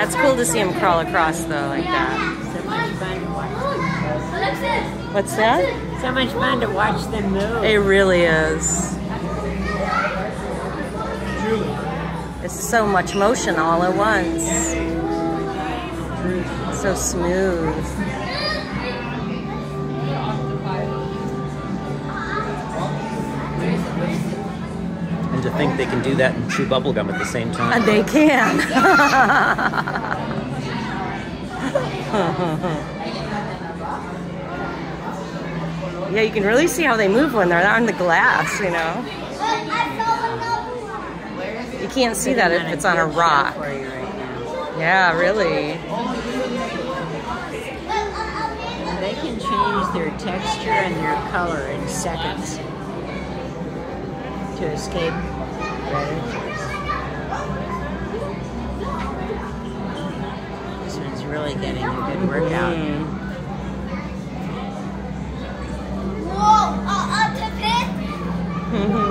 Yeah, it's cool to see them crawl across though, like that. So much fun to watch them. What's that? So much fun to watch them move. It really is. It's so much motion all at once. So smooth. And to think they can do that and chew bubblegum at the same time. And they can. Yeah, you can really see how they move when they're on the glass, you know. You can't see that if it's on a rock. Yeah, really. And they can change their texture and their color in seconds to escape predators. This one's really getting a good workout. Whoa, Octopus!